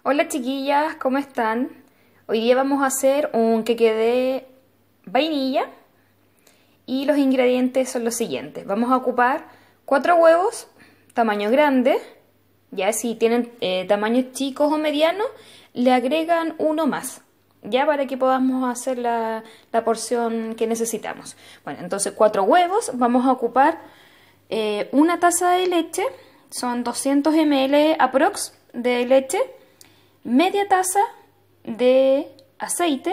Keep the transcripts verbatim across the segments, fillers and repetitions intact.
Hola chiquillas, ¿cómo están? Hoy día vamos a hacer un queque de vainilla y los ingredientes son los siguientes. Vamos a ocupar cuatro huevos, tamaño grande. Ya si tienen eh, tamaños chicos o medianos, le agregan uno más. Ya para que podamos hacer la, la porción que necesitamos. Bueno, entonces cuatro huevos, vamos a ocupar eh, una taza de leche, son doscientos mililitros aprox de leche, media taza de aceite,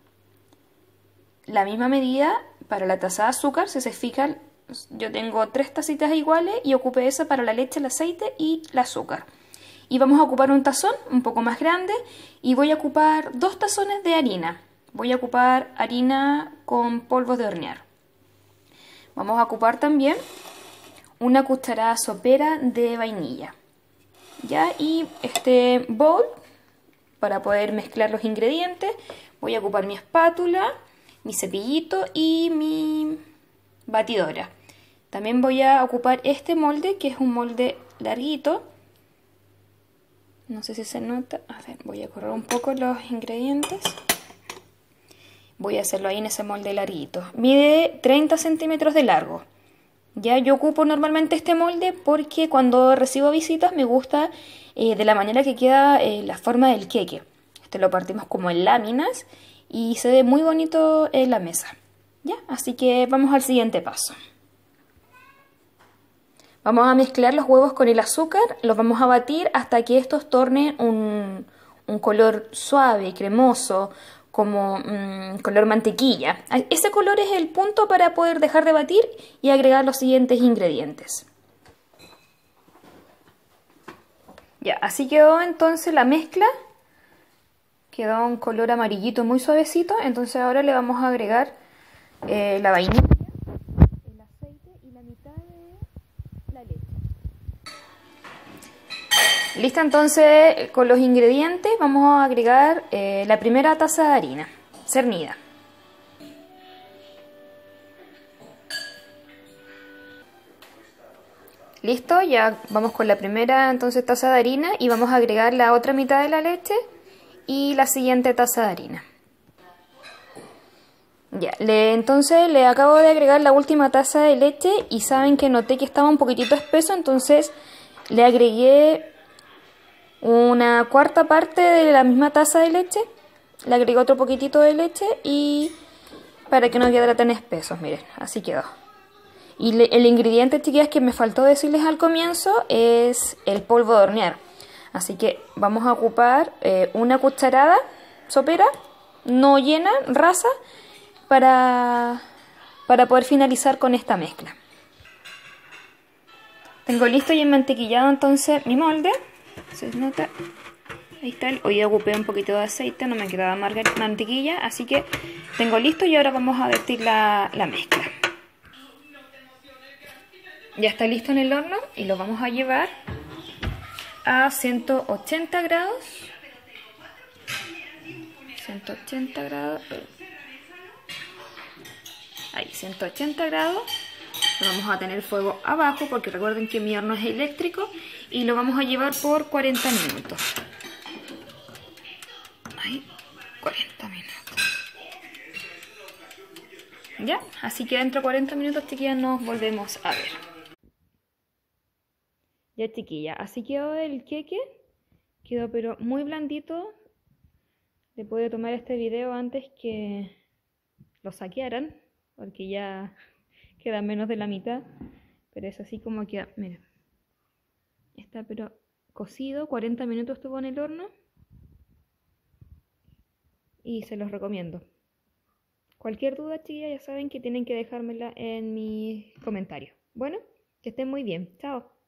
la misma medida para la taza de azúcar. Si se fijan, yo tengo tres tacitas iguales y ocupé esa para la leche, el aceite y el azúcar. Y vamos a ocupar un tazón un poco más grande y voy a ocupar dos tazones de harina. Voy a ocupar harina con polvos de hornear. Vamos a ocupar también una cucharada sopera de vainilla. Ya, y este bowl, para poder mezclar los ingredientes, voy a ocupar mi espátula, mi cepillito y mi batidora. También voy a ocupar este molde, que es un molde larguito. No sé si se nota. A ver, voy a correr un poco los ingredientes. Voy a hacerlo ahí en ese molde larguito. Mide treinta centímetros de largo. Ya yo ocupo normalmente este molde porque cuando recibo visitas me gusta eh, de la manera que queda eh, la forma del queque. Este lo partimos como en láminas y se ve muy bonito en la mesa. ¿Ya? Así que vamos al siguiente paso. Vamos a mezclar los huevos con el azúcar, los vamos a batir hasta que estos tornen un, un color suave, cremoso, como mmm, color mantequilla. Ese color es el punto para poder dejar de batir y agregar los siguientes ingredientes. Ya, así quedó entonces la mezcla. Quedó un color amarillito muy suavecito. Entonces ahora le vamos a agregar eh, la vainilla, el aceite y la mitad de la leche. Listo, entonces con los ingredientes vamos a agregar eh, la primera taza de harina cernida. Listo, ya vamos con la primera entonces taza de harina y vamos a agregar la otra mitad de la leche y la siguiente taza de harina. Ya, le, entonces le acabo de agregar la última taza de leche y saben que noté que estaba un poquitito espeso, entonces le agregué una cuarta parte de la misma taza de leche, le agregué otro poquitito de leche y para que no quedara tan espesos, miren, así quedó. Y le, el ingrediente, chiquillas, que me faltó decirles al comienzo es el polvo de hornear. Así que vamos a ocupar eh, una cucharada sopera, no llena, rasa, para, para poder finalizar con esta mezcla. Tengo listo y enmantequillado entonces mi molde. ¿Se nota? Ahí está. Hoy ocupé un poquito de aceite, no me quedaba mantequilla, así que tengo listo y ahora vamos a vertir la, la mezcla. Ya está listo en el horno y lo vamos a llevar a ciento ochenta grados. ciento ochenta grados. Ahí, ciento ochenta grados. Lo vamos a tener fuego abajo porque recuerden que mi horno es eléctrico y lo vamos a llevar por cuarenta minutos. Ahí, cuarenta minutos. Ya, así que dentro de cuarenta minutos, chiquillas, nos volvemos a ver. Ya, chiquilla, así quedó el queque. Quedó pero muy blandito. Le pude tomar este video antes que lo saquearan, porque ya queda menos de la mitad. Pero es así como queda, miren. Está pero cocido, cuarenta minutos estuvo en el horno. Y se los recomiendo. Cualquier duda, chiquilla, ya saben que tienen que dejármela en mis comentarios. Bueno, que estén muy bien. Chao.